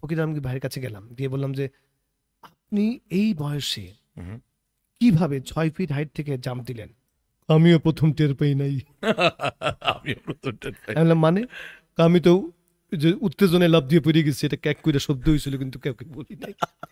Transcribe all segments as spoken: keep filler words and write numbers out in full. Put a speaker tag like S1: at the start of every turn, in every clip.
S1: ফকির আলমগীর ভাইয়ের কাছে গেলাম, গিয়ে বললাম যে আপনি এই বয়সে কিভাবে ছয় ফিট হাইট থেকে জাম্প দিলেন? আমিও প্রথম টের পাই নাই।
S2: আমিও প্রথম টের পাই।
S1: আমি বললাম মানে? আমি তো যে উত্তেজনায় লাফ দিয়ে পড়ে গেছি, এটা ক্যাক করে শব্দ হয়েছিল কিন্তু কাউকে বলি নাই।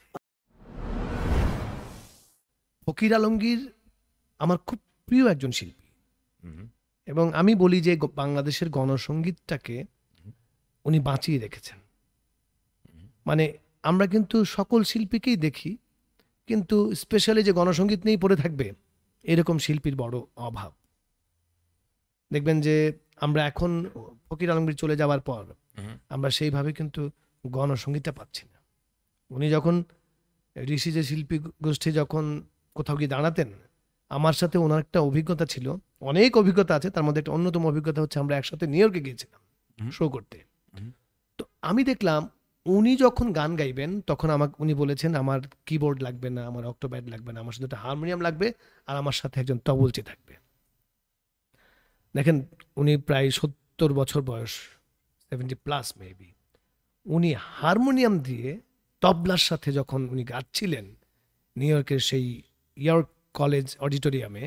S1: ফকির আলমগীর আমার খুব প্রিয় একজন শিল্পী, এবং আমি বলি যে বাংলাদেশের গণসঙ্গীতটাকে উনি বাঁচিয়ে রেখেছেন। মানে আমরা কিন্তু সকল শিল্পীকেই দেখি, কিন্তু স্পেশালি যে গণসঙ্গীত নিয়েই পড়ে থাকবে এরকম শিল্পীর বড় অভাব। দেখবেন যে আমরা এখন ফকির আলমগীর চলে যাওয়ার পর আমরা সেইভাবে কিন্তু গণসঙ্গীতটা পাচ্ছি না। উনি যখন ঋষি যে শিল্পী গোষ্ঠী যখন কোথাও গিয়ে দাঁড়াতেন, আমার সাথে ওনার একটা অভিজ্ঞতা ছিল, অনেক অভিজ্ঞতা আছে, তার মধ্যে একটা অন্যতম অভিজ্ঞতা হচ্ছে আমরা একসাথে নিউ ইয়র্কে গিয়েছিলাম শো করতে। তো আমি দেখলাম উনি যখন গান গাইবেন তখন আমাকে উনি বলেছেন আমার কিবোর্ড লাগবে না, আমার অক্টোপ্যাড লাগবে না, আমার সাথে একটা হারমোনিয়াম লাগবে আর আমার সাথে একজন তবলচি থাকবে। দেখেন উনি প্রায় সত্তর বছর বয়স, সেভেন্টি প্লাস মেবি, উনি হারমোনিয়াম দিয়ে তবলার সাথে যখন উনি গাচ্ছিলেন নিউ ইয়র্কের সেই ইয়র্ক কলেজ অডিটোরিয়ামে,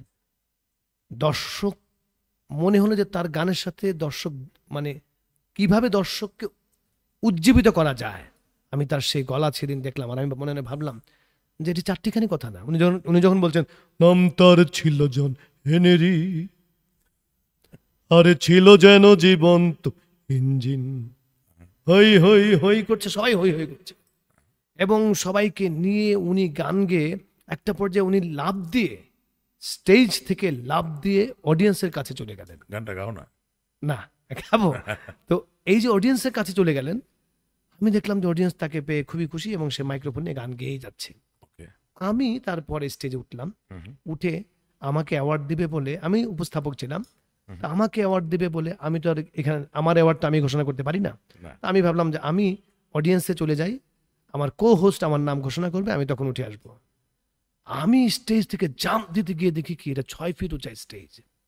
S1: দর্শক মনে হলো যে তার গানের সাথে দর্শক মানে কিভাবে দর্শককে উজ্জীবিত করা যায়। আমি তার সেই গলা সেদিন দেখলাম আর আমি মনে মনে ভাবলাম যে এটি চারটিখানি কথা না। উনি যখন উনি যখন বলছেন নাম তার ছিল জন হেনরি, আরে ছিল যেন জীবন্ত ইঞ্জিন, হই হই হই করছে, সবাই হই হই করছে, এবং সবাইকে নিয়ে উনি গান গেয়ে একটা পর্যায়ে উনি লাফ দিয়ে স্টেজ থেকে লাফ দিয়ে অডিয়েন্সের কাছে চলে গেলেন।
S2: গানটা গাও না।
S1: না গাবো। তো এই যে অডিয়েন্সের কাছে চলে গেলেন, আমি দেখলাম যে অডিয়েন্স তাকে পেয়ে খুবই খুশি এবং সে মাইক্রোফোন নিয়ে গান গেয়েই যাচ্ছে। আমি তারপরে স্টেজে উঠলাম, উঠে আমাকে অ্যাওয়ার্ড দিবে বলে, আমি উপস্থাপক ছিলাম, আমাকে অ্যাওয়ার্ড দিবে বলে আমি তো আর এখানে আমার অ্যাওয়ার্ডটা আমি ঘোষণা করতে পারি না। আমি ভাবলাম যে আমি অডিয়েন্সে চলে যাই, আমার কো হোস্ট আমার নাম ঘোষণা করবে, আমি তখন উঠে আসবো। আমি স্টেজ থেকে জাম্প দিতে গিয়ে দেখি কি এটা ছয় ফিট উঁচা স্টেজ।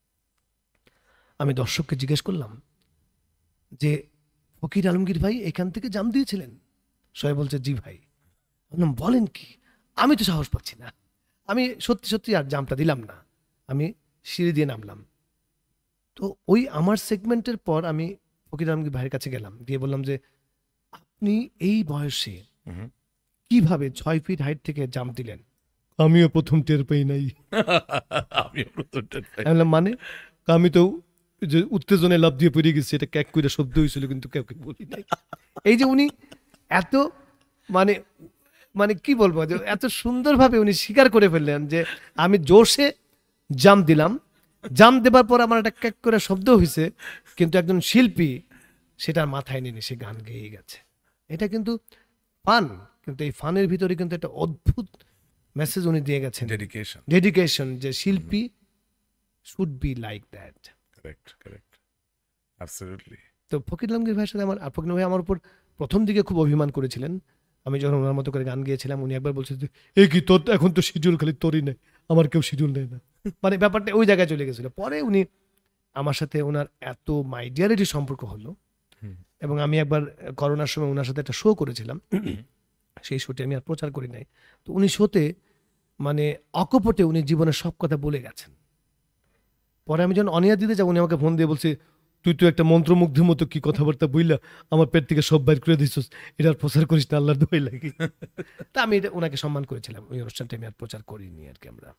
S1: আমি দর্শককে জিজ্ঞেস করলাম যে ফকির আলমগীর ভাই এখান থেকে জাম্প দিয়েছিলেন? সবাই বলছে জি ভাই। বললাম বলেন কি? আমি তো সাহস পাচ্ছি না। আমি সত্যি সত্যি আর জাম্পটা দিলাম না, আমি সিঁড়ি দিয়ে নামলাম। তো ওই আমার সেগমেন্টের পর আমি ফকির আলমগীর ভাইয়ের কাছে গেলাম, গিয়ে বললাম যে আপনি এই বয়সে কিভাবে ছয় ফিট হাইট থেকে জাম্প দিলেন? আমিও প্রথম টের পাই নাই।
S2: আমিও প্রথম টের পাই।
S1: আমি বললাম মানে? আমি তো যে উত্তেজনায় লাফ দিয়ে পড়ে গেছি, এটা ক্যাক করে শব্দ হয়েছিল কিন্তু কাউকে বলি নাই। এই যে উনি এত মানে মানে কি বলবো, যে এত সুন্দরভাবে উনি স্বীকার করে ফেললেন যে আমি জোশে জাম্প দিলাম, জাম্প দেবার পর আমার একটা ক্যাক করে শব্দ হয়েছে, কিন্তু একজন শিল্পী সেটা মাথায় নিয়ে সে গান গেয়ে গেছে। এটা কিন্তু ফান, কিন্তু এই ফানের ভিতরে কিন্তু একটা অদ্ভুত মেসেজ উনি দিয়ে গেছেন,
S2: ডেডিকেশন
S1: ডেডিকেশন, যে শিল্পী should be like that.
S2: Correct correct absolutely.
S1: তো ফকির আলমগীর ভাইয়ের সাথে আমার, আর ফকির ভাই আমার উপর প্রথম দিকে খুব অভিমান করেছিলেন। আমি যখন ওনার মতো করে গান গিয়েছিলাম, উনি একবার বলছেন যে এ কি তোর এখন তো শিডিউল খালি তোরই নেই, আমার কেউ শিডিউল নেয় না, মানে ব্যাপারটা ওই জায়গায় চলে গেছিল। পরে উনি আমার সাথে ওনার এত মাইডিয়ারিটি সম্পর্ক হলো, এবং আমি একবার করোনার সময় ওনার সাথে একটা শো করেছিলাম, সেই শোতে আমি আর প্রচার করি নাই। তো উনি শোতে মানে অকপটে উনি জীবনের সব কথা বলে গেছেন। পরে আমি যখন অনিয়া দিতে যাবো, উনি আমাকে ফোন দিয়ে বলছে তুই তো একটা মন্ত্রমুগ্ধের মতো কি কথাবার্তা বইলা আমার পেট থেকে সব বাইর করে দিচ্ছিস, এটা আর প্রচার করিস না, আল্লাহর দোহাই লাগে। তা আমি এটা ওনাকে সম্মান করেছিলাম, ওই অনুষ্ঠানটা আমি আর প্রচার করিনি আর কি আমরা।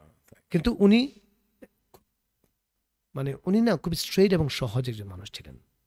S1: কিন্তু উনি মানে উনি না খুব স্ট্রেইট এবং সহজ একজন মানুষ ছিলেন।